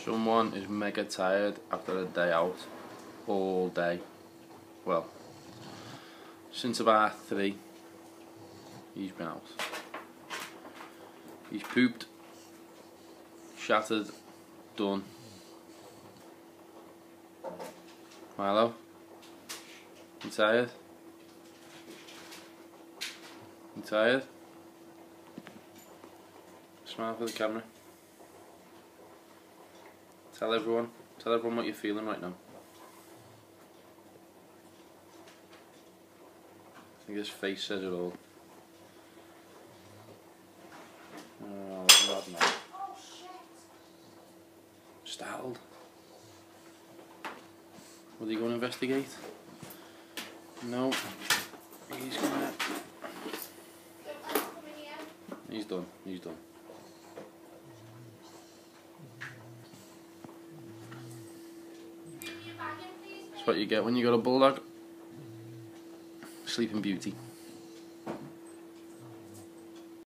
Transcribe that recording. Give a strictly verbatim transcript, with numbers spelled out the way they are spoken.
Someone is mega tired after a day out, all day. Well, since about three, he's been out. He's pooped, shattered, done. Milo, you tired? You tired? Smile for the camera. Tell everyone, tell everyone what you're feeling right now. I think his face says it all. Oh, God, no. Startled. Will he go and investigate? No. He's gonna... He's done, he's done. That's what you get when you got a Bulldog. Sleeping Beauty.